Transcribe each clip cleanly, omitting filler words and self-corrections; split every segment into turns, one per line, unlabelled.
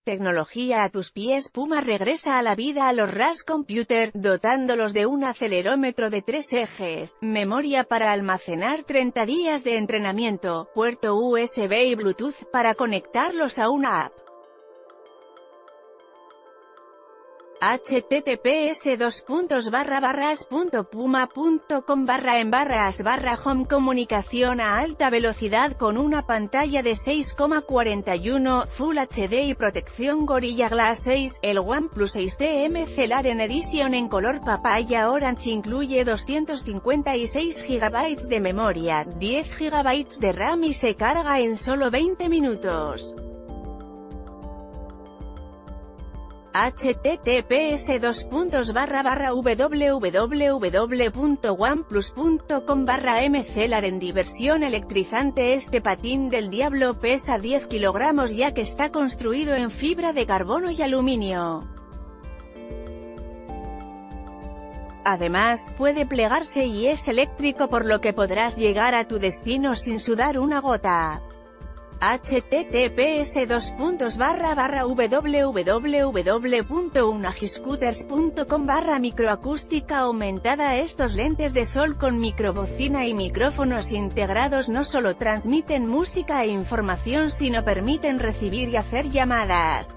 Tecnología a tus pies. Puma regresa a la vida a los RAS Computer, dotándolos de un acelerómetro de 3 ejes, memoria para almacenar 30 días de entrenamiento, puerto USB y Bluetooth, para conectarlos a una app. https://as.puma.com/home. Comunicación a alta velocidad con una pantalla de 6,41 Full HD y protección Gorilla Glass 6. El OnePlus 6T MCLaren Edition en color papaya orange incluye 256 GB de memoria, 10 GB de RAM y se carga en solo 20 minutos. https://www.oneplus.com/MCLaren. Diversión electrizante. Este patín del diablo pesa 10 kilogramos ya que está construido en fibra de carbono y aluminio. Además, puede plegarse y es eléctrico, por lo que podrás llegar a tu destino sin sudar una gota. https://www.unagiscooters.com/microacústica aumentada. Estos lentes de sol con microbocina y micrófonos integrados no solo transmiten música e información, sino permiten recibir y hacer llamadas.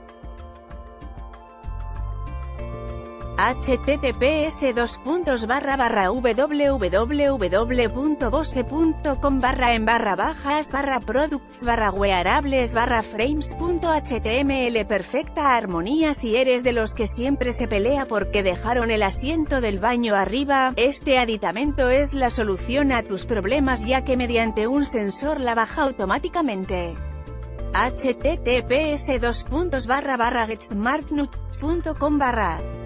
https://www.bose.com/en/products/wearables/frames.html. Perfecta armonía. Si eres de los que siempre se pelea porque dejaron el asiento del baño arriba, este aditamento es la solución a tus problemas, ya que mediante un sensor la baja automáticamente. https://getsmartnuts.com/